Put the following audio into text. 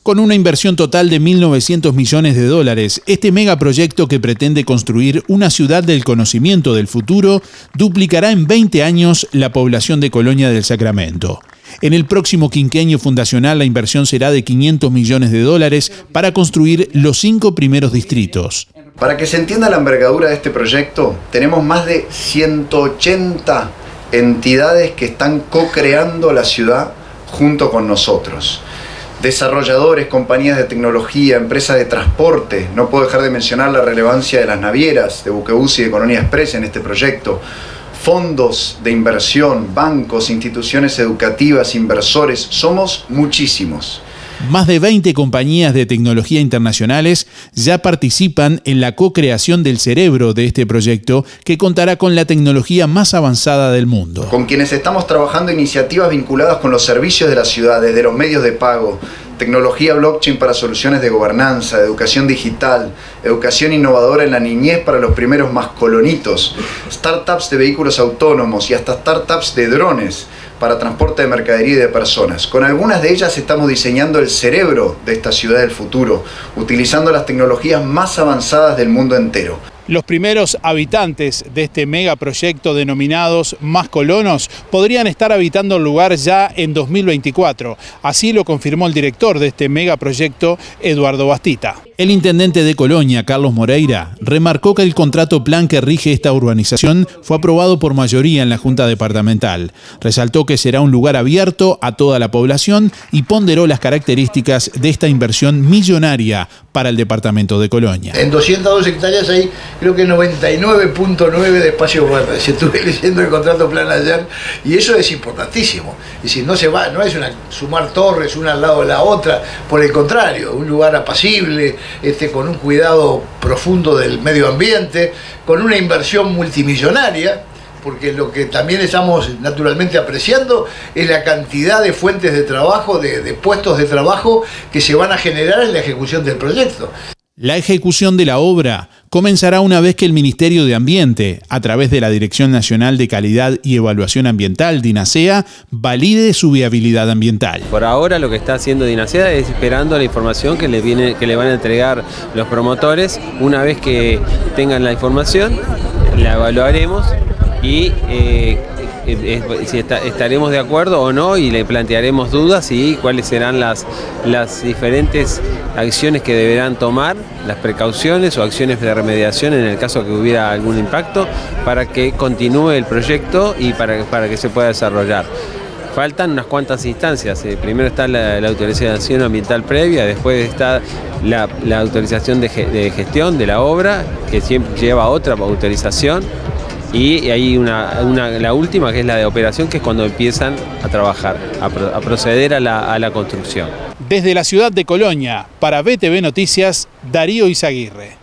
Con una inversión total de 1.900 millones de dólares, este megaproyecto que pretende construir una ciudad del conocimiento del futuro duplicará en 20 años la población de Colonia del Sacramento. En el próximo quinquenio fundacional la inversión será de 500 millones de dólares para construir los 5 primeros distritos. Para que se entienda la envergadura de este proyecto, tenemos más de 180 entidades que están co-creando la ciudad junto con nosotros. Desarrolladores, compañías de tecnología, empresas de transporte. No puedo dejar de mencionar la relevancia de las navieras, de Buquebus y de Colonia Express en este proyecto. Fondos de inversión, bancos, instituciones educativas, inversores. Somos muchísimos. Más de 20 compañías de tecnología internacionales ya participan en la co-creación del cerebro de este proyecto, que contará con la tecnología más avanzada del mundo. Con quienes estamos trabajando iniciativas vinculadas con los servicios de la ciudad, desde los medios de pago, tecnología blockchain para soluciones de gobernanza, educación digital, educación innovadora en la niñez para los primeros mascolonitos, startups de vehículos autónomos y hasta startups de drones para transporte de mercadería y de personas. Con algunas de ellas estamos diseñando el cerebro de esta ciudad del futuro, utilizando las tecnologías más avanzadas del mundo entero. Los primeros habitantes de este megaproyecto, denominados más colonos, podrían estar habitando el lugar ya en 2024. Así lo confirmó el director de este megaproyecto, Eduardo Bastita. El intendente de Colonia, Carlos Moreira, remarcó que el contrato plan que rige esta urbanización fue aprobado por mayoría en la Junta Departamental. Resaltó que será un lugar abierto a toda la población y ponderó las características de esta inversión millonaria para el departamento de Colonia. En 202 hectáreas hay creo que 99.9 de espacio verde. Estuve leyendo el contrato plan ayer y eso es importantísimo. Y si no se va, no es sumar torres una al lado de la otra, por el contrario, un lugar apacible, con un cuidado profundo del medio ambiente, con una inversión multimillonaria, porque lo que también estamos naturalmente apreciando es la cantidad de fuentes de trabajo, de puestos de trabajo que se van a generar en la ejecución del proyecto. La ejecución de la obra comenzará una vez que el Ministerio de Ambiente, a través de la Dirección Nacional de Calidad y Evaluación Ambiental, DINASEA, valide su viabilidad ambiental. Por ahora lo que está haciendo DINASEA es esperando la información que le van a entregar los promotores. Una vez que tengan la información, la evaluaremos y si estaremos de acuerdo o no, y le plantearemos dudas y cuáles serán las diferentes acciones que deberán tomar, las precauciones o acciones de remediación en el caso que hubiera algún impacto, para que continúe el proyecto y para que se pueda desarrollar. Faltan unas cuantas instancias. Primero está la autorización ambiental previa, después está la autorización de gestión de la obra, que siempre lleva otra autorización. Y hay la última, que es la de operación, que es cuando empiezan a trabajar, a proceder a la construcción. Desde la ciudad de Colonia, para BTV Noticias, Darío Izaguirre.